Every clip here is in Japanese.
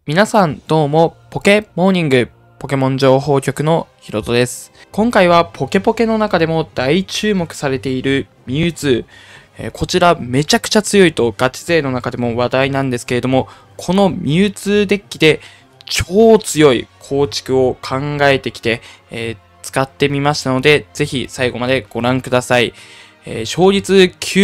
皆さんどうも、ポケモーニング、ポケモン情報局のヒロトです。今回はポケポケの中でも大注目されているミュウツー。こちらめちゃくちゃ強いとガチ勢の中でも話題なんですけれども、このミュウツーデッキで超強い構築を考えてきて、使ってみましたので、ぜひ最後までご覧ください。勝率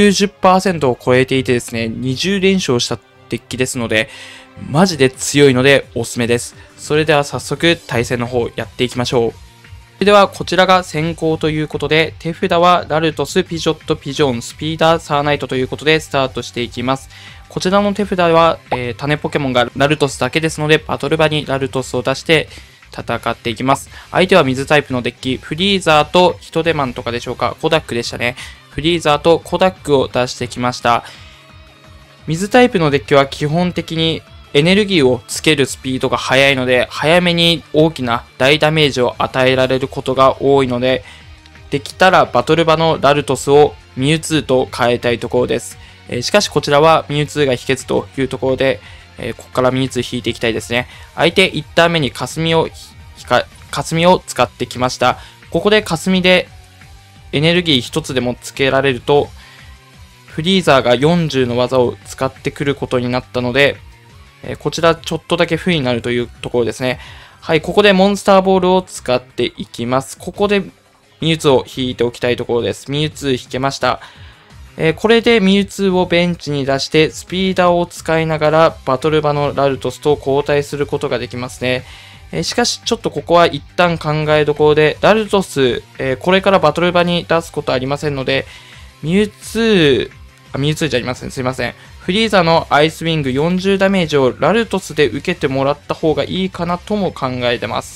90% を超えていてですね、20連勝したデッキですので、マジで強いのでおすすめです。それでは早速対戦の方やっていきましょう。それではこちらが先行ということで、手札はラルトス、ピジョット、ピジョン、スピーダー、サーナイトということでスタートしていきます。こちらの手札は、種ポケモンがラルトスだけですので、バトル場にラルトスを出して戦っていきます。相手は水タイプのデッキ、フリーザーとヒトデマンとかでしょうか、コダックでしたね。フリーザーとコダックを出してきました。水タイプのデッキは基本的にエネルギーをつけるスピードが速いので、早めに大きな大ダメージを与えられることが多いので、できたらバトル場のラルトスをミュウツーと変えたいところです。しかしこちらはミュウツーが秘訣というところで、ここからミュウツー引いていきたいですね。相手1ターン目に霞を使ってきました。ここで霞でエネルギー1つでもつけられると、フリーザーが40の技を使ってくることになったので、こちらちょっとだけ不利になるというところですね。はい、ここでモンスターボールを使っていきます。ここでミュウツーを引いておきたいところです。ミュウツー引けました。これでミュウツーをベンチに出してスピーダーを使いながらバトル場のラルトスと交代することができますね。しかしちょっとここは一旦考えどころで、ラルトス、これからバトル場に出すことありませんので、ミュウツーじゃありません。すいません。フリーザのアイスウィング40ダメージをラルトスで受けてもらった方がいいかなとも考えてます。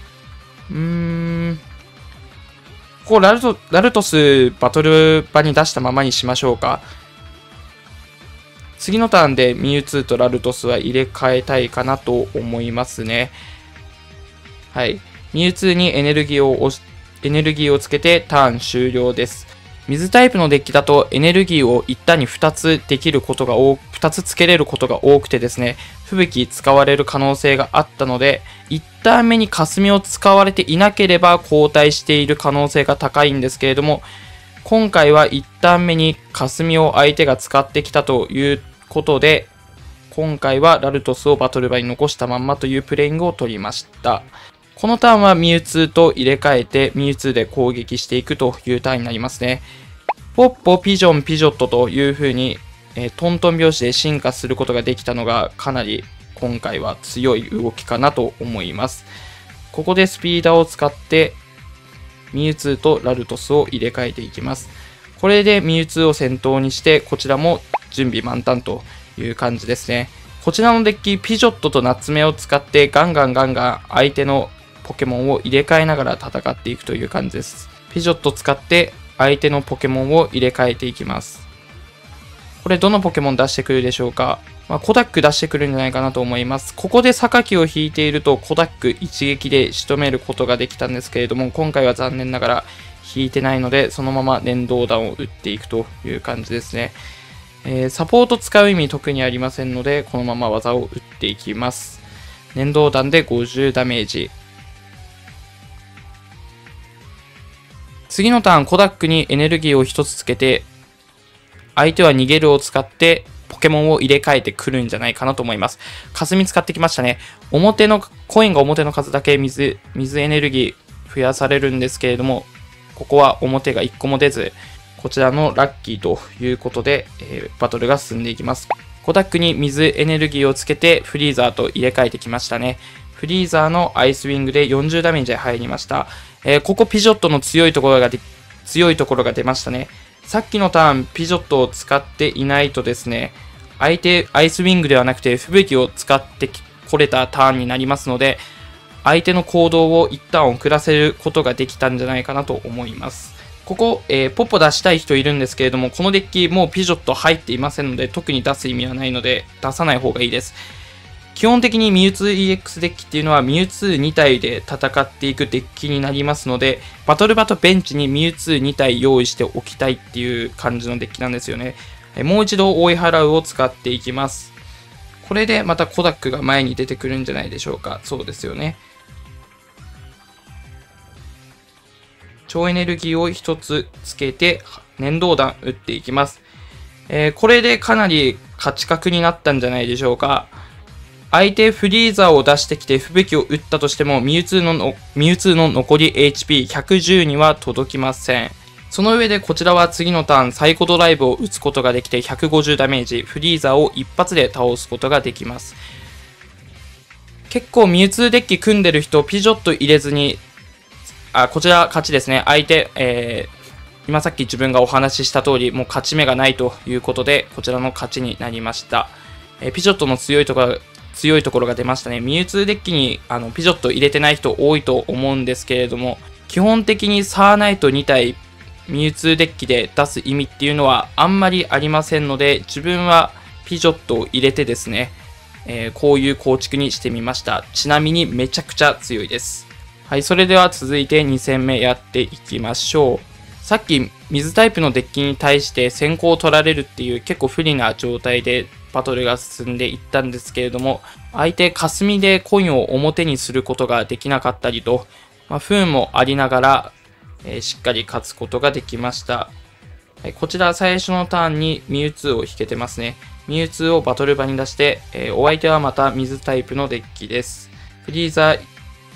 ここラルトスバトル場に出したままにしましょうか。次のターンでミュウツーとラルトスは入れ替えたいかなと思いますね。はい。ミュウツーにエネルギーをつけてターン終了です。水タイプのデッキだとエネルギーを一旦に2つつけれることが多くてですね、吹雪使われる可能性があったので、1ターン目に霞を使われていなければ交代している可能性が高いんですけれども、今回は1ターン目に霞を相手が使ってきたということで、今回はラルトスをバトル場に残したまんまというプレイングを取りました。このターンはミュウツーと入れ替えてミュウツーで攻撃していくというターンになりますね。ポッポ、ピジョン、ピジョットという風に、トントン拍子で進化することができたのがかなり今回は強い動きかなと思います。ここでスピーダーを使ってミュウツーとラルトスを入れ替えていきます。これでミュウツーを先頭にしてこちらも準備満タンという感じですね。こちらのデッキピジョットとナツメを使ってガンガン相手のポケモンを入れ替えながら戦っていくという感じです。ピジョット使って相手のポケモンを入れ替えていきます。これどのポケモン出してくるでしょうか。コダック出してくるんじゃないかなと思います。ここで榊を引いているとコダック一撃で仕留めることができたんですけれども、今回は残念ながら引いてないので、そのまま粘土弾を打っていくという感じですね。サポート使う意味特にありませんので、このまま技を打っていきます。粘土弾で50ダメージ。次のターン、コダックにエネルギーを1つつけて、相手は逃げるを使ってポケモンを入れ替えてくるんじゃないかなと思います。霞使ってきましたね。コインが表の数だけ水エネルギー増やされるんですけれども、ここは表が1個も出ず、こちらのラッキーということで、バトルが進んでいきます。コダックに水エネルギーをつけてフリーザーと入れ替えてきましたね。フリーザーのアイスウィングで40ダメージ入りました。ここピジョットの強いところが出ましたね。さっきのターンピジョットを使っていないとですね、相手アイスウィングではなくて吹雪を使ってこれたターンになりますので、相手の行動を一旦遅らせることができたんじゃないかなと思います。ここ、ポッポ出したい人いるんですけれども、このデッキもうピジョット入っていませんので、特に出す意味はないので出さない方がいいです。基本的にミュウツー EX デッキっていうのはミュウツー2体で戦っていくデッキになりますので、バトル場とベンチにミュウツー2体用意しておきたいっていう感じのデッキなんですよね。もう一度追い払うを使っていきます。 これでまたコダックが前に出てくるんじゃないでしょうか。そうですよね。超エネルギーを1つつけて粘土弾打っていきます。これでかなり勝ち確になったんじゃないでしょうか。相手フリーザーを出してきて吹雪を打ったとしてもミュウツーの残り HP110 には届きません。その上でこちらは次のターンサイコドライブを打つことができて150ダメージ、フリーザーを一発で倒すことができます。結構ミュウツーデッキ組んでる人ピジョット入れずに、こちら勝ちですね。相手、今さっき自分がお話しした通りもう勝ち目がないということでこちらの勝ちになりました。ピジョットの強いところが出ましたね。ミュウツーデッキにピジョット入れてない人多いと思うんですけれども、基本的にサーナイト2体ミュウツーデッキで出す意味っていうのはあんまりありませんので、自分はピジョットを入れてですね、こういう構築にしてみました。ちなみにめちゃくちゃ強いです。はい、それでは続いて2戦目やっていきましょう。さっき水タイプのデッキに対して先行を取られるっていう結構不利な状態でバトルが進んでいったんですけれども、相手霞でコインを表にすることができなかったりと、不運もありながら、しっかり勝つことができました。はい、こちら最初のターンにミュウツーを引けてますね。ミュウツーをバトル場に出して、お相手はまた水タイプのデッキです。フリーザー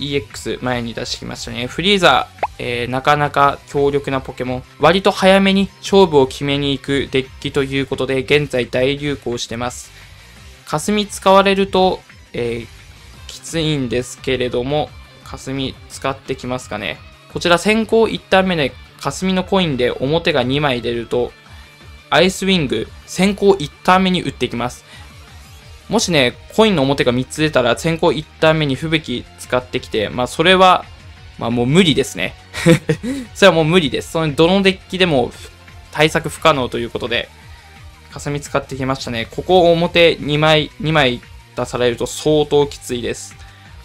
EX 前に出してきましたね。フリーザー、なかなか強力なポケモン。割と早めに勝負を決めに行くデッキということで、現在大流行してます。霞使われると、きついんですけれども、霞使ってきますかね。こちら先行1ターン目で霞のコインで表が2枚出ると、アイスウィング先行1ターン目に打ってきます。もしね、コインの表が3つ出たら先行1ターン目に吹雪使ってきて、それは、もう無理ですね。それはもう無理です。どのデッキでも対策不可能ということで、霞使ってきましたね。ここ表2枚出されると相当きついです。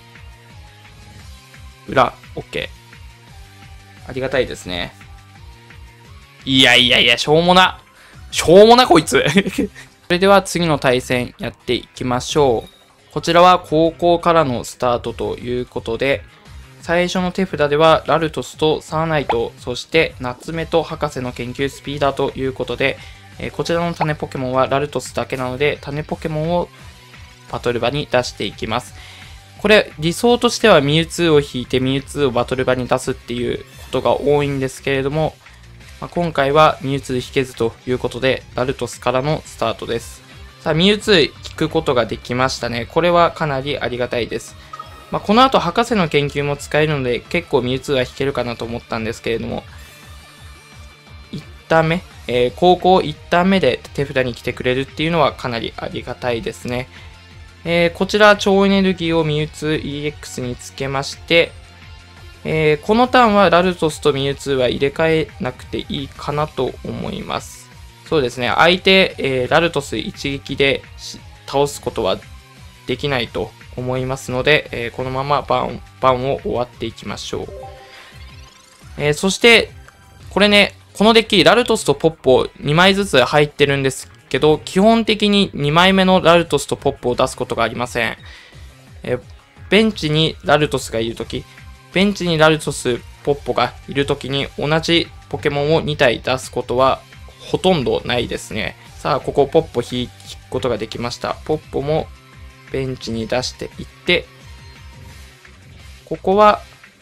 裏、OK。ありがたいですね。いや、しょうもなこいつ。それでは次の対戦やっていきましょう。こちらは高校からのスタートということで、最初の手札ではラルトスとサーナイト、そして夏目と博士の研究スピーダーということで、こちらの種ポケモンはラルトスだけなので、種ポケモンをバトル場に出していきます。これ理想としてはミュウツーを引いてミュウツーをバトル場に出すっていうことが多いんですけれども、今回はミュウツー引けずということでラルトスからのスタートです。さあミュウツー引くことができましたね。これはかなりありがたいです。この後博士の研究も使えるので結構ミュウツーは引けるかなと思ったんですけれども、1ターン目、高校1ターン目で手札に来てくれるっていうのはかなりありがたいですね。こちら超エネルギーをミュウツー EX につけまして、このターンはラルトスとミュウツーは入れ替えなくていいかなと思います。そうですね、相手、ラルトス一撃で倒すことはできないと思いますので、このままバンを終わっていきましょう。そして、これね、このデッキラルトスとポッポ2枚ずつ入ってるんですけど、基本的に2枚目のラルトスとポッポを出すことがありません。ベンチにラルトスがいるとき、ベンチにラルトス、ポッポがいるときに同じポケモンを2体出すことはほとんどないですね。さあ、ここポッポ引くことができました。ポッポもベンチに出していって、ここは、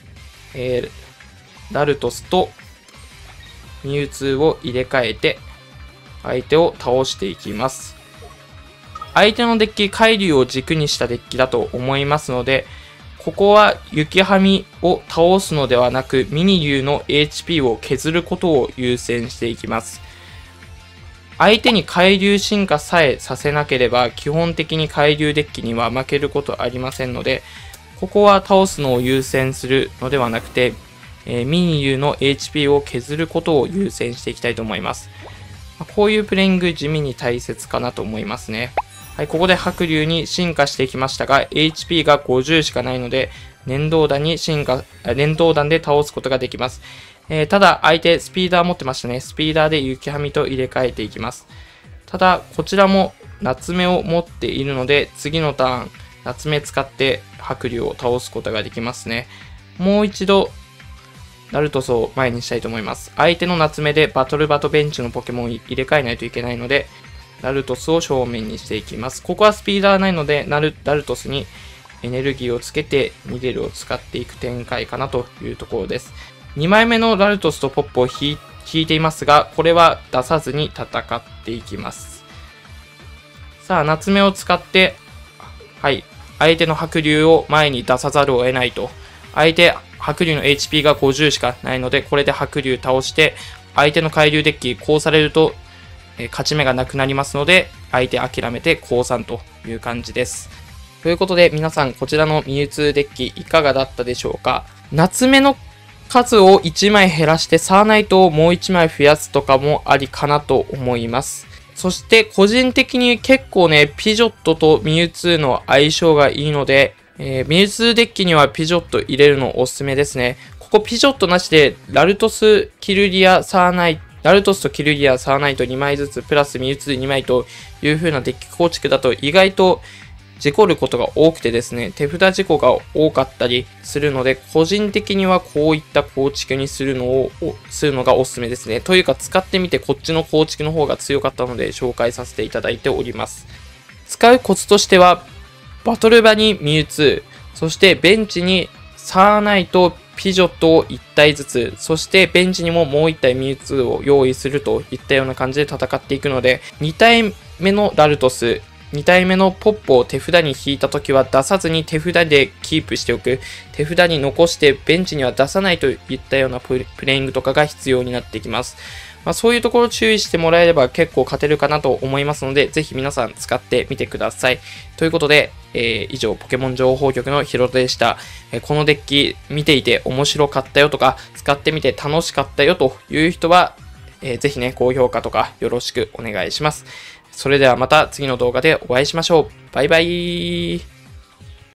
ラルトスとミュウツーを入れ替えて相手を倒していきます。相手のデッキ、海竜を軸にしたデッキだと思いますので、ここは雪はみを倒すのではなく、ミニ竜の HP を削ることを優先していきます。相手に海竜進化さえさせなければ、基本的に海竜デッキには負けることありませんので、ここは倒すのを優先するのではなくて、ミニ竜の HP を削ることを優先していきたいと思います。こういうプレイング地味に大切かなと思いますね。はい、ここで白竜に進化していきましたが、HP が50しかないので、粘土弾で倒すことができます。ただ、相手スピーダー持ってましたね。スピーダーで雪はみと入れ替えていきます。ただ、こちらも夏目を持っているので、次のターン、夏目使って白龍を倒すことができますね。もう一度、ラルトスを前にしたいと思います。相手の夏目でバトルバトベンチのポケモンを入れ替えないといけないので、ラルトスを正面にしていきます。ここはスピードはないので、ラルトスにエネルギーをつけて逃げるを使っていく展開かなというところです。2枚目のラルトスとポップを引いていますが、これは出さずに戦っていきます。さあ、夏目を使って、はい、相手の白龍を前に出さざるを得ないと。相手、白龍の HP が50しかないので、これで白龍倒して、相手の海竜デッキ、こうされると、勝ち目がなくなりますので、相手諦めて降参という感じです。ということで、皆さん、こちらのミュウツーデッキ、いかがだったでしょうか。夏目の数を1枚減らして、サーナイトをもう1枚増やすとかもありかなと思います。そして、個人的に結構ね、ピジョットとミュウツーの相性がいいので、ミュウツーデッキにはピジョット入れるのおすすめですね。ここピジョットなしで、ラルトス、キルリア、サーナイト、ラルトスとキルリア、サーナイト2枚ずつ、プラスミュウツー2枚という風なデッキ構築だと意外と事故ることが多くてですね、手札事故が多かったりするので、個人的にはこういった構築にするのがおすすめですね。というか使ってみてこっちの構築の方が強かったので紹介させていただいております。使うコツとしては、バトル場にミュウツー、そしてベンチにサーナイト、ピジョットを1体ずつ、そしてベンチにももう1体ミュウツーを用意するといったような感じで戦っていくので、2体目のラルトス、2体目のポップを手札に引いたときは出さずに手札でキープしておく。手札に残してベンチには出さないといったようなプレイングとかが必要になってきます。そういうところ注意してもらえれば結構勝てるかなと思いますので、ぜひ皆さん使ってみてください。ということで、以上ポケモン情報局のヒロトでした。このデッキ見ていて面白かったよとか、使ってみて楽しかったよという人は、ぜひね、高評価とかよろしくお願いします。それではまた次の動画でお会いしましょう。バイバイ。